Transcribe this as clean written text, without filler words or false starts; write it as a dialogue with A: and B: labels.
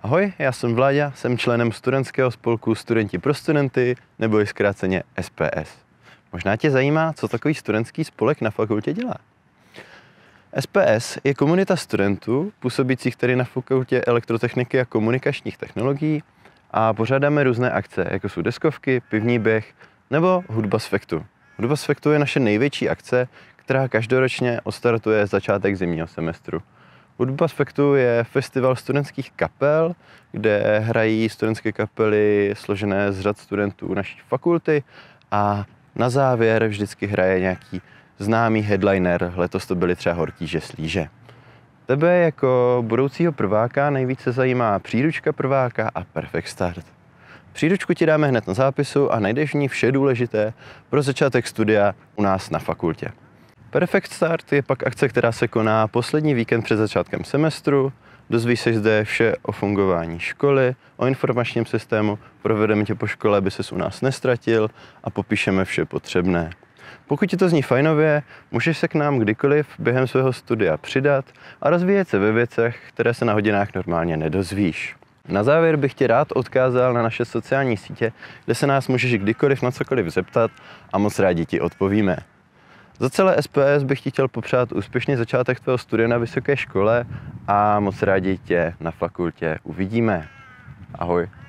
A: Ahoj, já jsem Vláďa, jsem členem studentského spolku Studenti pro studenty, nebo i zkráceně SPS. Možná tě zajímá, co takový studentský spolek na fakultě dělá. SPS je komunita studentů, působících tedy na fakultě elektrotechniky a komunikačních technologií a pořádáme různé akce, jako jsou deskovky, pivní běh nebo hudba z fektu. Hudba z fektu je naše největší akce, která každoročně odstartuje začátek zimního semestru. Hudba z fektu je festival studentských kapel, kde hrají studentské kapely složené z řad studentů naší fakulty a na závěr vždycky hraje nějaký známý headliner, letos to byly třeba Hortíže Slíže. Tebe jako budoucího prváka nejvíce zajímá příručka prváka a Perfect Start. Příručku ti dáme hned na zápisu a najdeš v ní vše důležité pro začátek studia u nás na fakultě. Perfect Start je pak akce, která se koná poslední víkend před začátkem semestru. Dozvíš se zde vše o fungování školy, o informačním systému, provedeme tě po škole, aby ses u nás nestratil a popíšeme vše potřebné. Pokud ti to zní fajnově, můžeš se k nám kdykoliv během svého studia přidat a rozvíjet se ve věcech, které se na hodinách normálně nedozvíš. Na závěr bych tě rád odkázal na naše sociální sítě, kde se nás můžeš kdykoliv na cokoliv zeptat a moc rádi ti odpovíme. Za celé SPS bych ti chtěl popřát úspěšný začátek tvého studia na vysoké škole a moc rádi tě na fakultě uvidíme. Ahoj.